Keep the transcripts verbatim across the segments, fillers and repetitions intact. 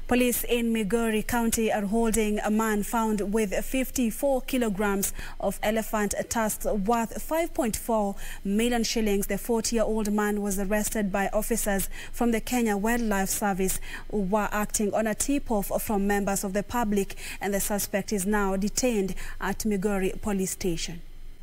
Police in Migori County are holding a man found with fifty-four kilograms of elephant tusks worth five point four million shillings. The forty-year-old man was arrested by officers from the Kenya Wildlife Service who were acting on a tip-off from members of the public, and the suspect is now detained at Migori Police Station.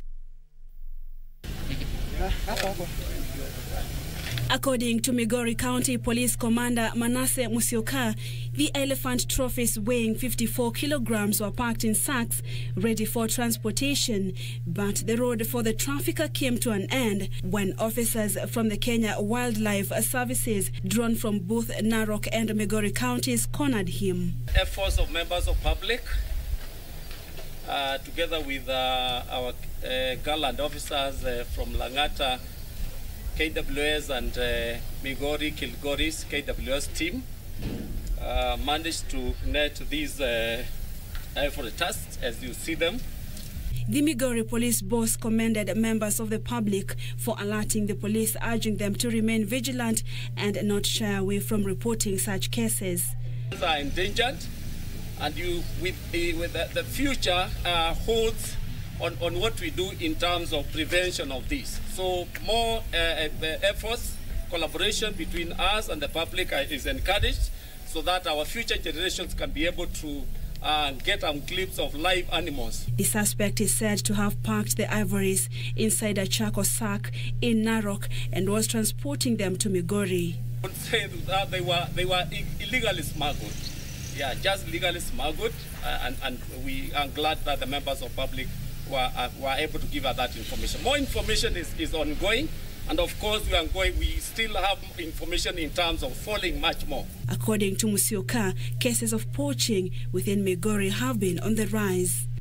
According to Migori County Police Commander Manasseh Musyoka, the elephant trophies weighing fifty-four kilograms were packed in sacks ready for transportation, but the road for the trafficker came to an end when officers from the Kenya Wildlife Services, drawn from both Narok and Migori counties, cornered him. Efforts of members of public, uh, together with uh, our uh, gallant officers uh, from Langata, K W S and uh, Migori, Kilgori's K W S team uh, managed to net these uh, for tusks as you see them. The Migori police boss commended members of the public for alerting the police, urging them to remain vigilant and not shy away from reporting such cases. Are endangered, and you with the, with the, the future uh, holds On, on what we do in terms of prevention of this. So more uh, efforts, collaboration between us and the public is encouraged so that our future generations can be able to uh, get a glimpse of live animals. The suspect is said to have packed the ivories inside a charcoal sack in Narok and was transporting them to Migori. I would say that they were, they were illegally smuggled. Yeah, just legally smuggled, uh, and, and we are glad that the members of public Were, uh, were able to give us that information. More information is, is ongoing, and of course we are going, we still have information in terms of falling much more. According to Musyoka, cases of poaching within Migori have been on the rise.